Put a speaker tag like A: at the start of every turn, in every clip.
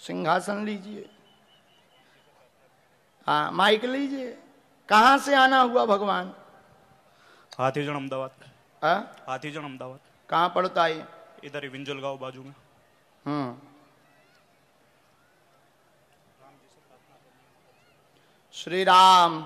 A: सिंहासन लीजिए। हाँ, माइक लीजिए। कहाँ से आना हुआ भगवान?
B: हाथीजन अहमदाबाद। हाथीजन अहमदाबाद।
A: कहाँ पड़ता है?
B: इधर ही विंजल गांव बाजू में।
A: श्री राम।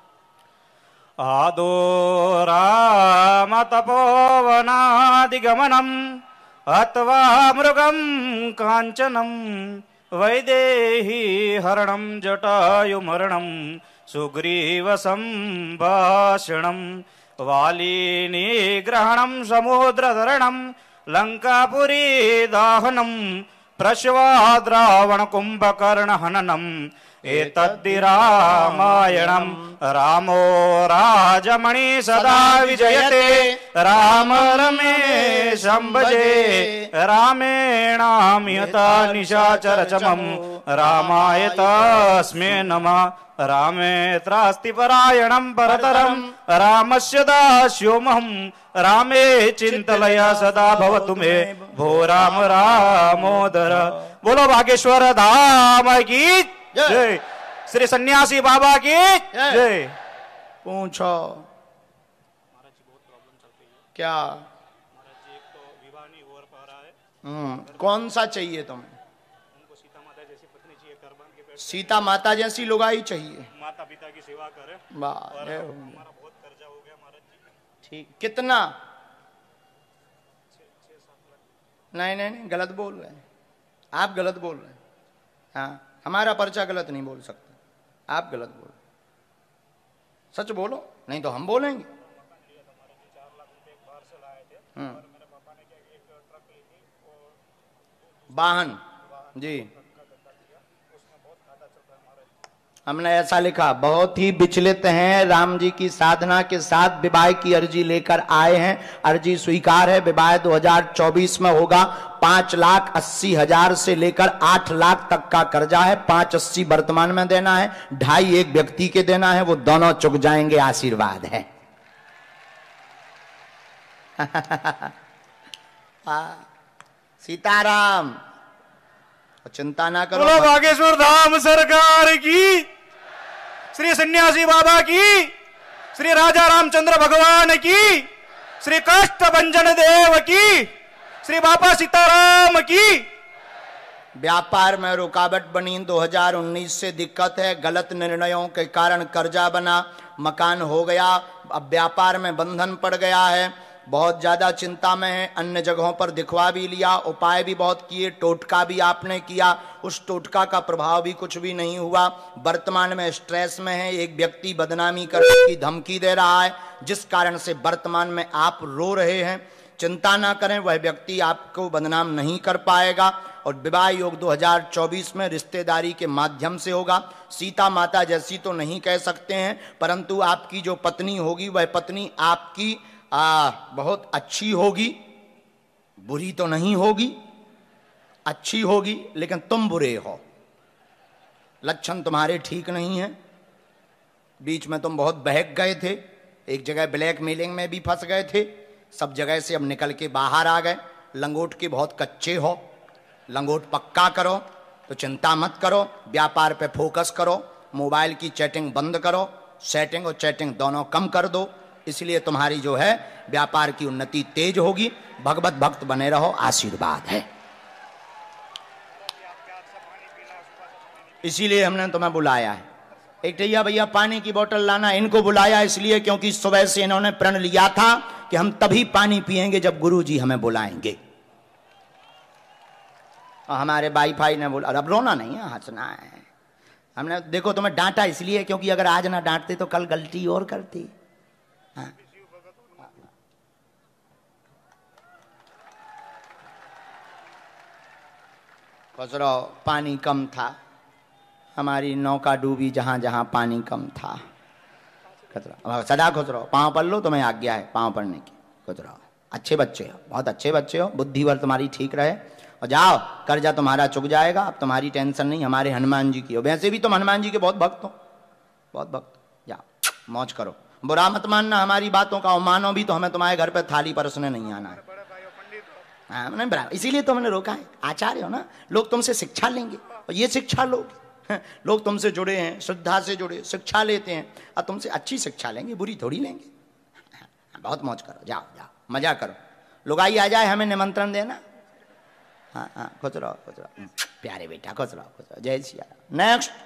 B: आदो राम तपोवनादिगमनम अथवा मृगम कांचनम वैदेही हरणम जटायुमरणम सुग्रीव संभाषणम वाली निग्रहणम समुद्रतरणम लंकापुरी दाहनम प्रश्वाद्रावण कुंभकर्ण हननम एतद्धि रामायणम रामो राजमणि सदा विजयते राम रमेशं भजे रामेणामियता निशाचरचमं रामाय तस्मै नमः रामेत्रास्ति परायणं परतरं रामस्य दास्योऽहं रामे चिंतलय सदा भवतु मे भो राम रामोदर। बोलो बागेश्वर धाम की जय। श्री सन्यासी बाबा की जय।
A: पूछो क्या?
B: महाराज जी, एक तो विवाह नहीं हो पा रहा है।
A: कौन सा चाहिए तुम्हें?
B: उनको सीता माता जैसी पत्नी चाहिए, कुर्बान के पेट।
A: सीता माता जैसी लुगाई चाहिए।
B: माता पिता की सेवा करे।
A: वाह,
B: हमारा बहुत कर्जा हो गया महाराज जी।
A: ठीक, कितना? 6-7 लाख। नहीं नहीं नहीं, गलत बोल रहे हैं आप, गलत बोल रहे हैं। हाँ, हमारा पर्चा गलत नहीं बोल सकता, आप गलत बोल। सच बोलो, नहीं तो हम बोलेंगे।
B: 4 लाख रुपए एक बाहर से लाए थे और मेरे पापा ने क्या एक ट्रक ली थी, वो
A: वाहन जी। हमने ऐसा लिखा, बहुत ही विचलित हैं, राम जी की साधना के साथ विवाह की अर्जी लेकर आए हैं। अर्जी स्वीकार है, विवाह 2024 में होगा। 5,80,000 से लेकर 8 लाख तक का कर्जा है। 580 वर्तमान में देना है, 2.5 एक व्यक्ति के देना है, वो दोनों चुक जाएंगे, आशीर्वाद है। सीताराम, चिंता ना करो।
B: बोलो बागेश्वर धाम सरकार की, श्री सन्यासी बाबा की, श्री राजा रामचंद्र भगवान की, श्री काष्ठभंजन देव की, श्री बाबा सीताराम की।
A: व्यापार में रुकावट बनी, 2019 से दिक्कत है, गलत निर्णयों के कारण कर्जा बना, मकान हो गया, अब व्यापार में बंधन पड़ गया है, बहुत ज्यादा चिंता में है। अन्य जगहों पर दिखवा भी लिया, उपाय भी बहुत किए, टोटका भी आपने किया, उस टोटका का प्रभाव भी कुछ भी नहीं हुआ। वर्तमान में स्ट्रेस में है, एक व्यक्ति बदनामी करने की धमकी दे रहा है, जिस कारण से वर्तमान में आप रो रहे हैं। चिंता ना करें, वह व्यक्ति आपको बदनाम नहीं कर पाएगा। और विवाह योग 2024 में रिश्तेदारी के माध्यम से होगा। सीता माता जैसी तो नहीं कह सकते हैं, परंतु आपकी जो पत्नी होगी वह पत्नी आपकी बहुत अच्छी होगी, बुरी तो नहीं होगी, अच्छी होगी, लेकिन तुम बुरे हो, लक्षण तुम्हारे ठीक नहीं है। बीच में तुम बहुत बहक गए थे, एक जगह ब्लैकमेलिंग में भी फंस गए थे, सब जगह से अब निकल के बाहर आ गए। लंगोट के बहुत कच्चे हो, लंगोट पक्का करो, तो चिंता मत करो, व्यापार पे फोकस करो, मोबाइल की चैटिंग बंद करो, सेटिंग और चैटिंग दोनों कम कर दो, इसलिए तुम्हारी जो है व्यापार की उन्नति तेज होगी। भगवत भक्त बने रहो, आशीर्वाद है। इसीलिए हमने तुम्हें बुलाया है। एक टैया भैया पानी की बोतल लाना, इनको बुलाया इसलिए क्योंकि सुबह से इन्होंने प्रण लिया था कि हम तभी पानी पिएंगे जब गुरुजी हमें बुलाएंगे। और हमारे वाईफाई ने बोला, अब रोना नहीं है, हंसना है। हमने देखो तुम्हें डांटा इसलिए क्योंकि अगर आज ना डांटते तो कल गलती और करती। हाँ। खसरो, पानी कम था, हमारी नौका डूबी जहां जहां पानी कम था। खतरा सदा खुश रहो, पाँव पढ़ लो, तुम्हें आज्ञा है पाँव पढ़ने की। खुश रहो, अच्छे बच्चे हो, बहुत अच्छे बच्चे हो, बुद्धि वर तुम्हारी ठीक रहे, और जाओ, कर्जा तुम्हारा चुक जाएगा। अब तुम्हारी टेंशन नहीं, हमारे हनुमान जी की हो। वैसे भी तुम हनुमान जी के बहुत भक्त हो, बहुत भक्त। जाओ मौज करो, बुरा मत मानना हमारी बातों का, और मानो भी तो हमें तुम्हारे घर पे थाली परसने नहीं आना है। हाँ, नहीं बराबर, इसीलिए तो हमने रोका है। आचार्य हो ना, लोग तुमसे शिक्षा लेंगे। और ये शिक्षा लोग लोग तुमसे जुड़े हैं, श्रद्धा से जुड़े, शिक्षा लेते हैं, और तुमसे अच्छी शिक्षा लेंगे, बुरी थोड़ी लेंगे। बहुत मौज करो, जाओ जाओ मजा करो, लुगाई आ जाए हमें निमंत्रण देना। हाँ हाँ खुश रहो, प्यारे बेटा खुश रहो, जय सिया राम। नेक्स्ट